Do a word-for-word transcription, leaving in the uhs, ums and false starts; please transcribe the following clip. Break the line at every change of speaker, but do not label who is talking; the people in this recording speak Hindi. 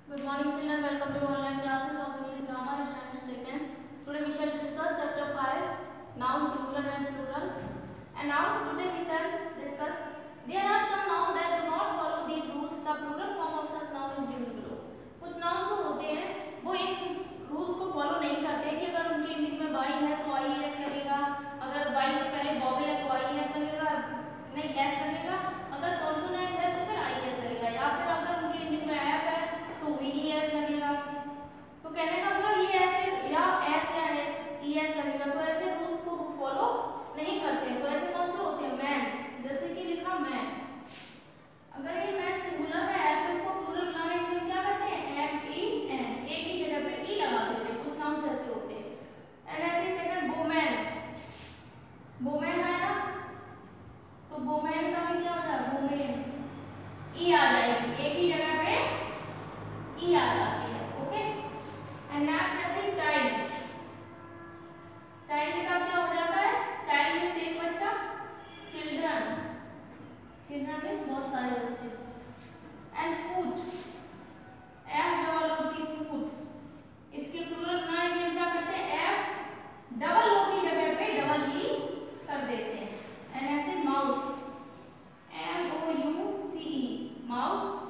Good morning children, welcome to online classes of English Grammar Standard second. Today we shall discuss chapter five, noun singular and plural. And now today we shall discuss there are some nouns that do not follow these rules. The plural form of such noun is given below. कुछ nouns जो होते हैं वो इन rules को follow नहीं करते कि अगर उनके ending में y है तो ies लगेगा, अगर y से पहले vowel है तो ies लगेगा, नहीं s लगेगा, अगर consonant है तो फिर ies लगेगा, या फिर अगर उनके ending में f है तो ves लगेगा। तो कहने का मतलब ये ऐसे या s या es लगेगा, तो ऐसे रूल्स को फॉलो नहीं करते। तो ऐसे कौन से होते हैं? मैन, जैसे कि लिखा मैन, अगर ये मैन सिंगुलर है तो इसको प्लूरल बनाने के लिए क्या करते हैं? एम ई एन, ए की जगह पे ई लगा देते हैं। कुछ नाउन्स ऐसे होते हैं। एंड ऐसे सेकंड वुमेन, वुमेन आया तो वुमेन का भी क्या हो जाएगा? वुमेन, ई आ जाएगी, ए की जगह पे ई आ जाती है। ओके, एंड नेक्स्ट ऐसे चाइल्ड, चाइल्ड का क्या हो जाता है? चाइल्ड में से एक बच्चा, चिल्ड्रन, चिल्ड्रन मींस बहुत सारे बच्चे। And foot, F double O T, foot, इसके प्लूरल बनाने के लिए क्या करते हैं? एफ डबल ओ की जगह पे डबल ई कर देते हैं। एंड ऐसे mouse, M O U C E, mouse,